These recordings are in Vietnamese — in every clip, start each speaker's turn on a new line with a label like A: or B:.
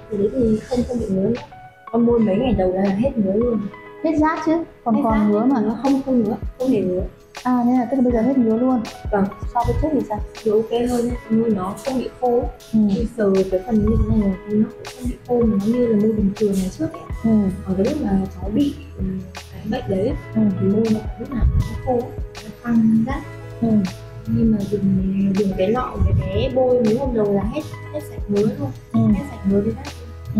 A: Thì đấy thì không bị ngứa nữa. Con môi mấy ngày đầu là hết ngứa luôn.
B: Hết rát chứ, còn
A: Hết
B: còn
A: rát
B: ngứa mà.
A: nó không ngứa, không hề ngứa.
B: À nên là tức là bây giờ hết ngứa luôn.
A: Vâng.
B: So với trước thì sao?
A: Thì ok hơn nhé, môi nó không bị khô. Khi sờ cái phần như thế này thì nó cũng không bị khô, mà nó như là môi bình thường ngày trước ấy. Ở cái lúc mà cháu bị cái bệnh đấy thì môi nó lúc nào nó khô, nó căng rát. Nhưng mà dùng cái lọ cái bé bôi mấy hôm đầu là hết sạch ngứa luôn, hết sạch ngứa với rát.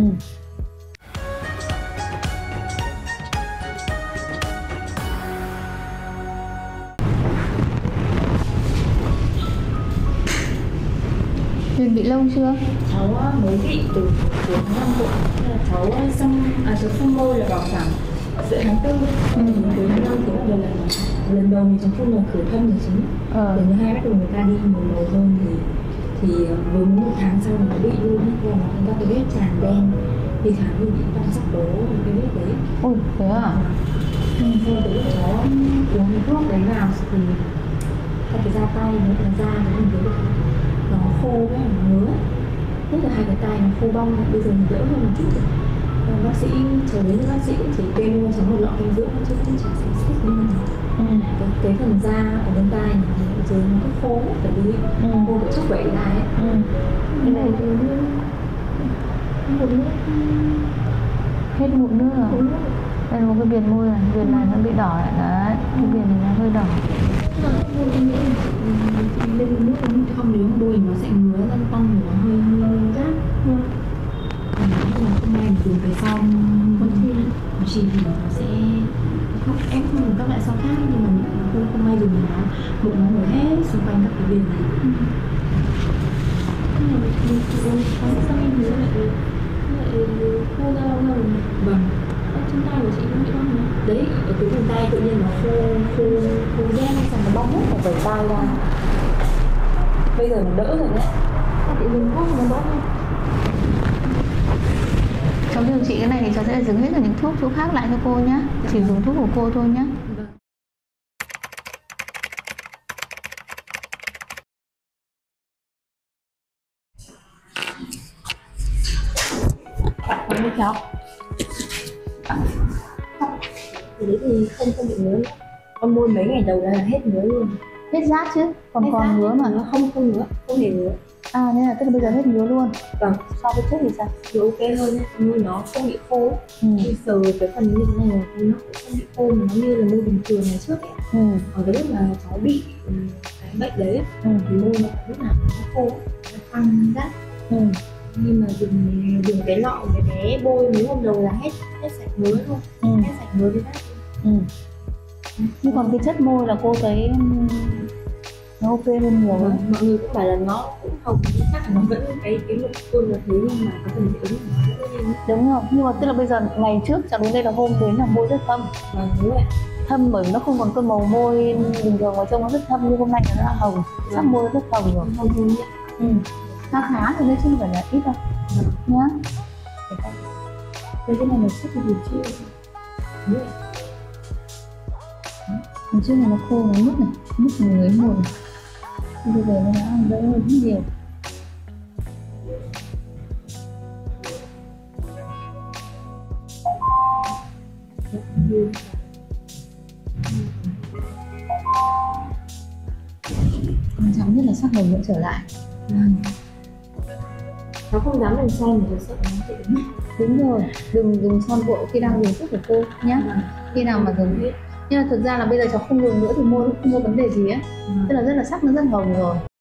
B: Huyền bị lâu chưa?
A: Cháu mới bị từ tháng 5 tuổi. Cháu xăm môi là vào khoảng giữa tháng 4. Cuối tháng 5 thì bắt đầu là lần đầu thì cháu phun là khử thâm là chính. Lần thứ hai bắt đầu người ta đi màu màu hơn thì với một tháng sau nó bị luôn ấy, là người ta cái vết tràn đen thì khả năng bị tăng sắc tố cái vết đấy.
B: Ôi thế à?
A: Sau đấy cháu uống thuốc đấy vào thì cái da tay nó cái da nó khô với nó ngứa, nhất là hai cái tay nó khô bong. Bây giờ mình đỡ hơn một chút rồi. Bác sĩ chờ đến bác sĩ cũng chỉ kê mua cho một lọ dinh dưỡng chứ cũng chẳng phải xích như nào. Cái phần da ở bên tai này dưới nó cứ khô phải đi khô cái chốc vẩy ra ấy. Cái này thì mụn nước,
B: hết mụn nước rồi. Đây là một cái viền môi này, viền này nó bị đỏ lại đấy, cái viền này nó hơi đỏ.
A: Lên nước không, nếu mà bôi nó sẽ ngứa ra tăng thì nó hơi rát. Nhưng mà hôm nay mình dùng cái son con chì thì nó sẽ không, em không dùng các loại son khác, nhưng mà hôm nay dùng nó bụng nó nổi hết xung quanh các cái viền này. Cái này mình dùng sao em nhớ lại khô ra lâu rồi. Vâng. Trên tay của chị cũng bị bong nữa. Đấy, ở cái vùng tay tự nhiên nó khô đen xong nó bong hết cả vảy tay ra. Bây giờ nó đỡ rồi đấy. Chị dùng thuốc nó bớt thôi.
B: Cháu điều trị cái này thì cháu sẽ dừng hết cả những thuốc chỗ khác lại cho cô nhé. Chỉ dùng thuốc của cô thôi nhé.
A: Cảm ơn cháu. Thì đấy thì không bị ngứa nữa. Con môi mấy ngày đầu là hết ngứa luôn.
B: Hết rát chứ, còn còn ngứa mà.
A: Nó không ngứa, không hề ngứa.
B: À nên là tức là bây giờ hết ngứa luôn.
A: Vâng.
B: So với trước thì sao?
A: Thì ok hơn nhé, môi nó không bị khô. Khi sờ cái phần như thế này thì nó cũng không bị khô, mà nó như là môi bình thường ngày trước ấy. Ở cái lúc mà cháu bị cái bệnh đấy thì môi nó lúc nào nó khô, nó căng rát. Nhưng mà dùng cái lọ cái bé bôi mấy hôm đầu là hết sạch ngứa luôn, hết sạch ngứa với rát.
B: Nhưng còn cái chất môi là cô thấy nó ok hơn nhiều lắm.
A: Mọi người cũng bảo là nó cũng hồng, chắc là nó vẫn cái nụ khuôn là thế, nhưng mà có phần dị ứng nó đỡ lên.
B: Đúng rồi, nhưng mà tức là bây giờ ngày trước cháu đến đây là hôm đến là môi rất thâm.
A: Đúng rồi.
B: Thâm bởi nó không còn cái màu môi bình thường mà trông nó rất thâm, như hôm nay nó đã hồng, sắc môi rất hồng rồi.
A: Hồng hơn nhé.
B: Khá thì nói chung phải là ít đâu nhá.
A: Cái này là sức thì điều trị. Đúng rồi.
B: Hồi trước này nó khô, nó mứt này, mứt người mồi này. Bây giờ nó đã đỡ hơn rất nhiều. Quan trọng nhất là sắc hồng vẫn trở lại.
A: Cháu không dám làm sai mà cháu sợ nó dị ứng.
B: Đúng rồi, đừng dùng son vội khi đang dùng thuốc của cô nhé. Khi nào mà dùng hết. Nhưng mà thực ra là bây giờ cháu không dùng nữa thì môi cũng không có vấn đề gì ấy. Tức là rất là sắc, nó rất hồng rồi.